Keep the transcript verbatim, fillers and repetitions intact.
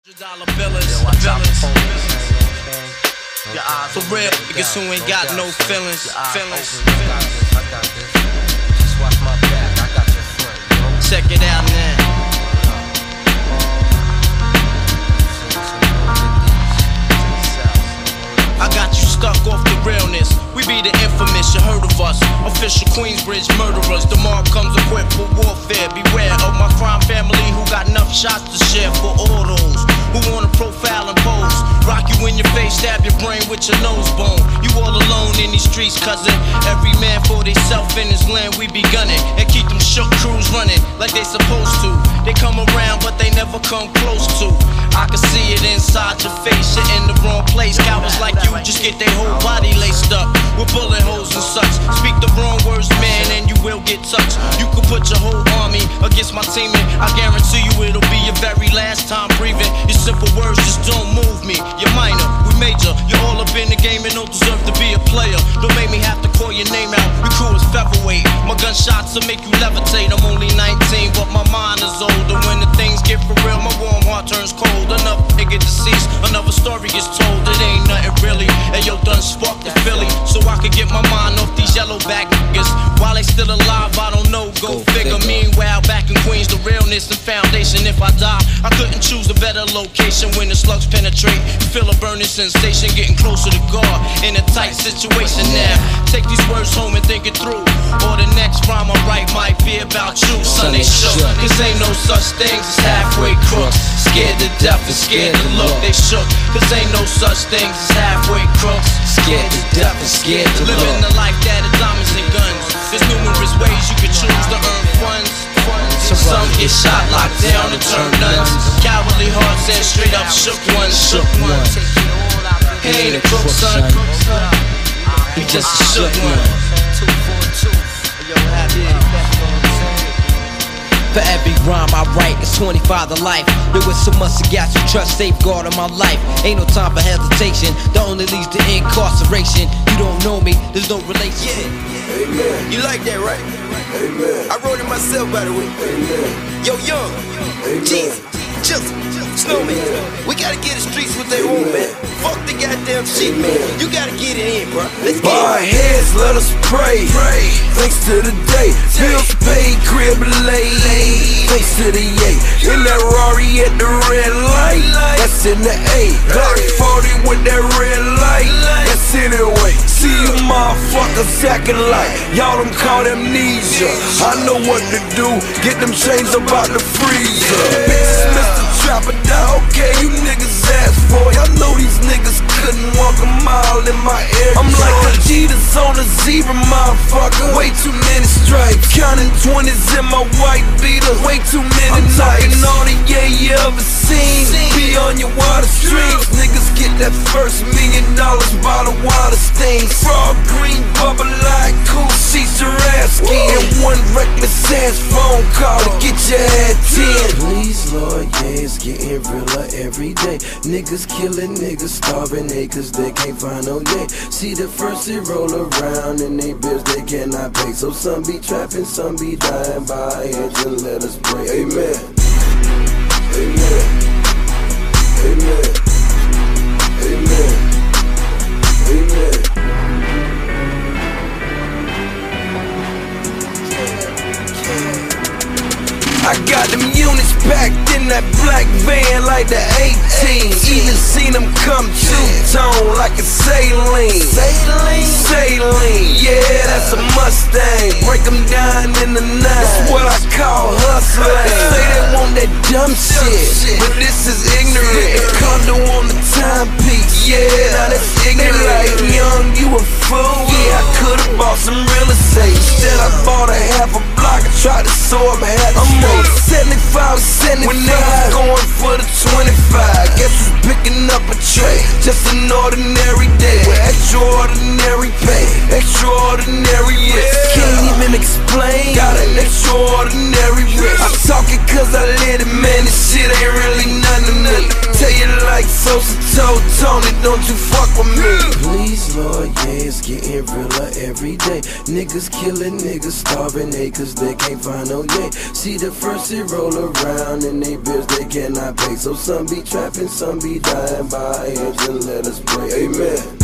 Dollar billers, billers. For real, niggas who ain't got no feelings, feelings. Check it out now. I got you stuck off the realness. We be the infamous, you heard of us. Official Queensbridge murderers. The mob comes equipped for warfare. Beware of my crime family who got enough shots to share for all those who wanna profile and pose. Rock you in your face, stab your brain with your nose bone. You all alone in these streets, cousin. Every man for theyself in his land, we be gunning. And keep them shook crews running like they supposed to. They come around, but they never come close to. I can see it inside your face, you're in the wrong place. Cowards like you just get their whole body laced up with bullet holes and such. Speak the wrong words, man, and you will get touched. You can put your whole army against my team, and I guarantee you it'll be your very last time breathing. Your simple words just don't move me. You're minor, we major. You're all up in the game and don't deserve to be a player. Don't make me have to call your name out. Your crew is featherweight. My gunshots will make you levitate. I'm only nineteen, but my mind is older. When the things get for real, my warm heart turns cold. Another nigga deceased, another story gets told. It ain't nothing really. And yo, done sparked the Philly, so I could get my mind off these yellowback niggas. While they still alive, I don't know, go, go figure. figure. Meanwhile, back in Queens, the realness and foundation. If I die, I couldn't choose a better location. When the slugs penetrate, you feel a burning sensation, getting closer to God in a tight situation now. Take these words home and think it through, or the next rhyme I write might be about you. Son, they shook, cause ain't no such things as halfway crooks. Scared to death and scared to look, they shook, cause ain't no such things as halfway crooks. Scared to death and scared to look. Living the life that is diamonds and guns. There's numerous ways you can choose to earn funds. Some get shot, locked down, and turn nuns. Cowardly hearts and straight up shook ones. Shook ones. He ain't a crook, son. He just a shook one. For every rhyme I write, it's twenty-five to life. There was so much to gas you trust, safeguard in my life. Ain't no time for hesitation, that only leads to incarceration. You don't know me, there's no relation. Yeah. Amen. You like that, right? Amen. I wrote it myself, by the way. Amen. Yo, Young, Jeezy, Jizzle, Snowman, we gotta get the streets what they want, man. Fuck the goddamn shit, man. You gotta get it in, bro. Let's get Our it. heads, let us pray. pray. Thanks to the day, bills paid, crib laid. Thanks to the yay, in that Rari at the red light. That's in the A. Glock forty with that red light. That's anyway. See you motherfuckers acting like y'all done caught amnesia. I know what to do. Get them chains up out the freezer. Bitches, Mister Trapper, down, okay, you niggas ass for. Y'all know these niggas couldn't walk a mile in my ear. I'm like a Adidas on a zebra, motherfucker. Way too many stripes, counting twenties in my white beater. Way too many I'm nights. Talking all the yeah you ever seen. Be on your water streams. Niggas get that first million dollars by the water stains. Frog green, bubble like cool sheets, Jurassic. And one reckless ass phone call to get your head ten. Please, Lord, yeah, it's getting realer every day. Niggas killing, niggas starving, they cause they can't find no yeah. See the first they roll around and they bills they cannot pay. So some be trapping, some be dying by hedge and let us pray. Amen. Amen. Amen. Amen. Amen. I got them units packed in that black van like the eighteen. Even seen them come two-tone like a saline. Saline, yeah, that's a Mustang. Break them down in the nine. That's what I call hustling. They say they want that dumb shit, but this is ignorant. The condo on the timepiece, yeah, now that's ignorant. They like, Young, you a fool. Yeah, I could've bought some real estate. Instead I bought a half a block and tried to sew up my head. I'm on seventy-five, seventy-five. When niggas going for the twenty-five. Guess who's picking up a tray? Just an ordinary day with extraordinary pay, extraordinary risk. Can't even explain. Got an extraordinary risk. I'm talking cause I live it, man. This shit ain't really nothing to me. Tell you like Sosa told Tony, don't you fuck with me. Please, Lord, yeah, it's getting realer every day. Niggas killing, niggas starving acres, they can't find no yay. See the first it roll around and they bills they cannot pay. So some be trapping, some be dying by hands, and let us pray, amen.